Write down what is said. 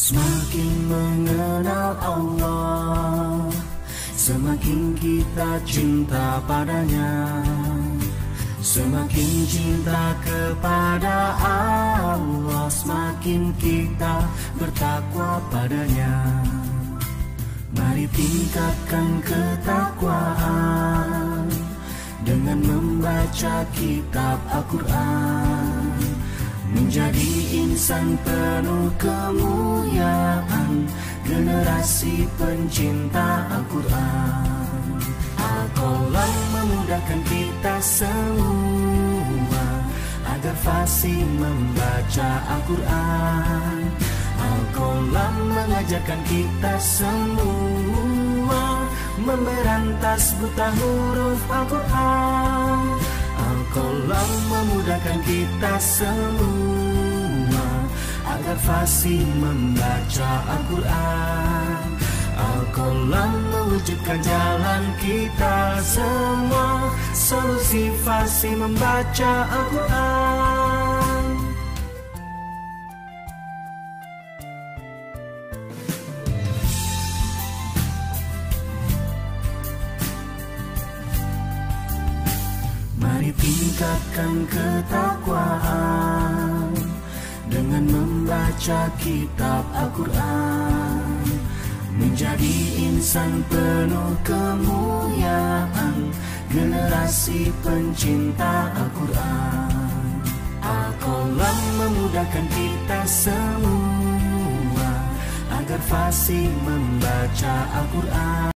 Semakin mengenal Allah, semakin kita cinta padanya. Semakin cinta kepada Allah, semakin kita bertakwa padanya. Mari tingkatkan ketakwaan dengan membaca kitab Al-Quran, menjadi insan penuh kemuliaan, generasi pencinta Al-Quran. Al-Qalam memudahkan kita semua agar fasih membaca Al-Quran. Al-Qalam mengajarkan kita semua memberantas buta huruf Al-Quran. Al-Qalam memudahkan kita semua agar fasih membaca Al-Quran. Al-Qalam mewujudkan jalan kita semua, solusi fasih membaca Al-Quran. Mari tingkatkan ketakwaan dengan membaca kitab Al-Quran, menjadi insan penuh kemuliaan, generasi pencinta Al-Quran. Al-Qalam memudahkan kita semua agar fasih membaca Al-Quran.